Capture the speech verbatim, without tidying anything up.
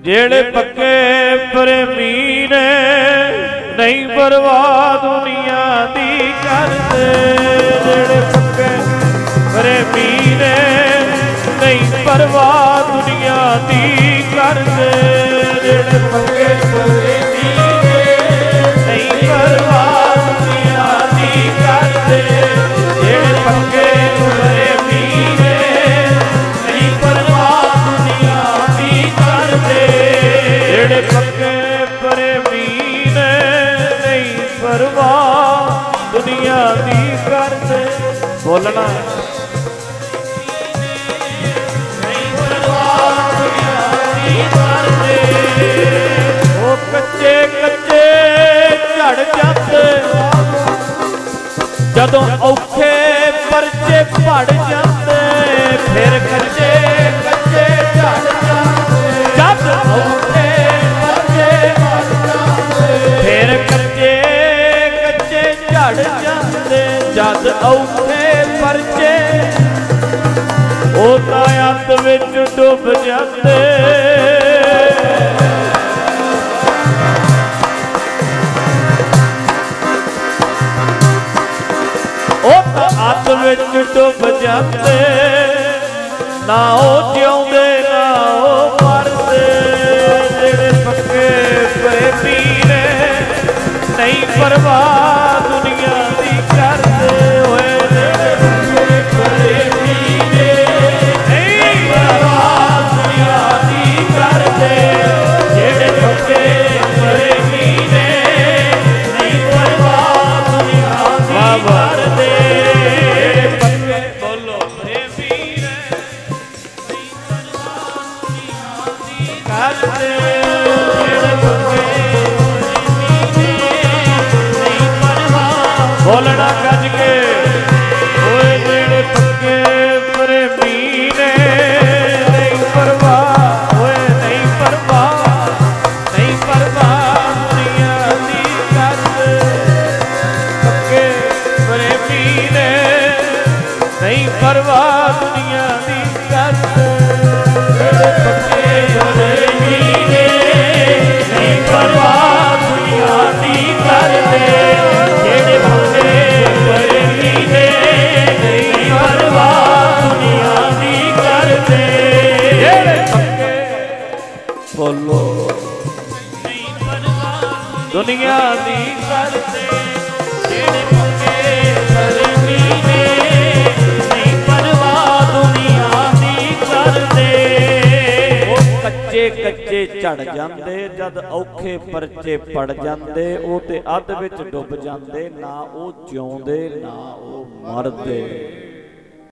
जेड़े पक्के प्रेमी ने नहीं परवाह दुनिया दी करदे। जेड़े पक्के प्रेमी ने नहीं परवाह दुनिया दी करदे। जेड़े पक्के प्रेमी ने नहीं परवाह दुनिया दी करदे। जेड़े पक्के प्रेमी ने नहीं परवाह दुनिया दी करदे। जेड़े पक्के प्रेमी ने नहीं परवाह दुनिया दी करदे। बोलना वो कच्चे कच्चे झड़ जाते जदों औखे परचे पड़ जाते। फिर कच्चे कच्चे झड़ जाते जद औखे परचे पड़ जाते। फिर कच्चे कच्चे झड़ जाते जद औखे परचे ओदा अंत विच डुब जाते। हथ विच डुब जाते ना ओ जिउंदे ना ओ मरदे। जेड़े पक्के प्रेमी ने नहीं परवाह दुनिया दी करदे। होए जेड़े पक्के प्रेमी ने नहीं परवाह दुनिया दी करदे। जेड़े पक्के प्रेमी ने नहीं परवाह दुनिया दी करदे। बोलना गज के ओए जेड़े पक्के प्रेमी ने नहीं परवाह। ओए नहीं परवाह नहीं परवाह दुनिया दी करदे। पक्के प्रेमी ने नहीं परवाह दुनिया दी करदे। जेड़े पक्के प्रेमी ने नहीं परवाह दुनिया दी करदे। जेड़े पक्के प्रेमी ने नहीं परवाह दुनिया दी करदे। जेड़े पक्के बोलो नहीं परवाह दुनिया दी करदे। जेड़े पक्के प्रेमी ने नहीं परवाह दुनिया दी करदे। कच्चे कच्चे झड़ जाते जद औखे परचे पड़ जाते। वो ते अध विच डुब जाते ना वो जिउंदे ना वो मरदे।